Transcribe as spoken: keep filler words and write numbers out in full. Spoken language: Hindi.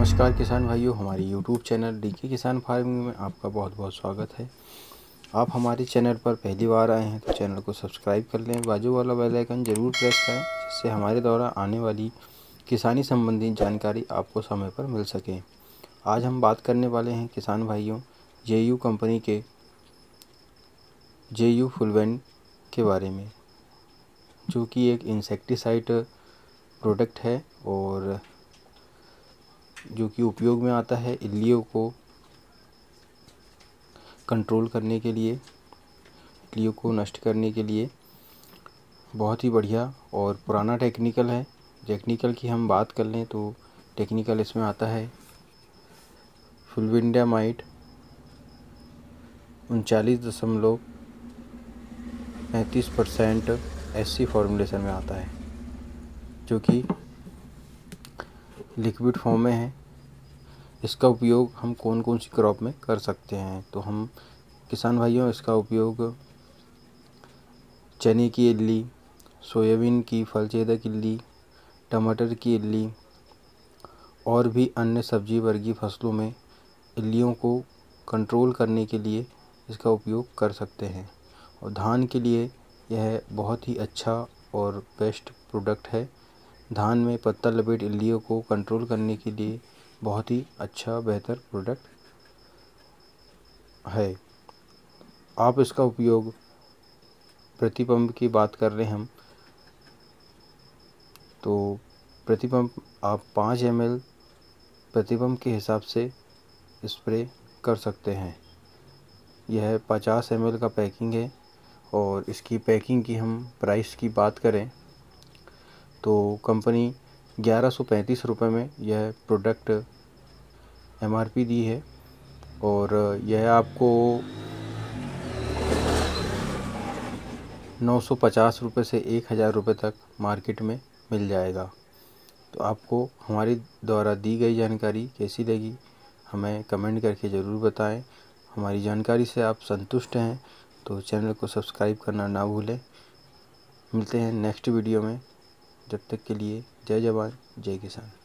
नमस्कार किसान भाइयों, हमारी YouTube channel DK Kisan farming में आपका बहुत बहुत स्वागत है। आप हमारे चैनल पर पहली बार आए हैं तो चैनल को सब्सक्राइब कर लें, बाजू वाला बेल आइकन ज़रूर प्रेस करें जिससे हमारे द्वारा आने वाली किसानी संबंधी जानकारी आपको समय पर मिल सके। आज हम बात करने वाले हैं किसान भाइयों जेयू कंपनी के जेयू फुलवेंट के बारे में, जो कि एक इंसेक्टिसाइड प्रोडक्ट है और जो कि उपयोग में आता है इल्लियों को कंट्रोल करने के लिए, इल्लियों को नष्ट करने के लिए। बहुत ही बढ़िया और पुराना टेक्निकल है। टेक्निकल की हम बात कर लें तो टेक्निकल इसमें आता है फुलविंडामाइड उनचालीस दशमलव पैंतीस परसेंट एससी फॉर्मुलेशन में आता है, जो कि लिक्विड फॉर्म में है। इसका उपयोग हम कौन कौन सी क्रॉप में कर सकते हैं, तो हम किसान भाइयों इसका उपयोग चने की इल्ली, सोयाबीन की फलछेदक इल्ली, टमाटर की इल्ली और भी अन्य सब्जी वर्गीय फसलों में इल्लियों को कंट्रोल करने के लिए इसका उपयोग कर सकते हैं। और धान के लिए यह बहुत ही अच्छा और बेस्ट प्रोडक्ट है। धान में पत्ता लपेट इल्लियों को कंट्रोल करने के लिए बहुत ही अच्छा बेहतर प्रोडक्ट है। आप इसका उपयोग प्रति पंप की बात कर रहे हैं हम तो प्रति पंप आप पाँच एम एल प्रति पंप के हिसाब से स्प्रे कर सकते हैं। यह पचास एम एल का पैकिंग है और इसकी पैकिंग की हम प्राइस की बात करें तो कंपनी ग्यारह सौ पैंतीस रुपये में यह प्रोडक्ट एम आर पी दी है और यह आपको नौ सौ पचास रुपये से एक हज़ार रुपये तक मार्केट में मिल जाएगा। तो आपको हमारी द्वारा दी गई जानकारी कैसी लगी हमें कमेंट करके ज़रूर बताएं। हमारी जानकारी से आप संतुष्ट हैं तो चैनल को सब्सक्राइब करना ना भूलें। मिलते हैं नेक्स्ट वीडियो में, जब तक के लिए जय जवान जय किसान।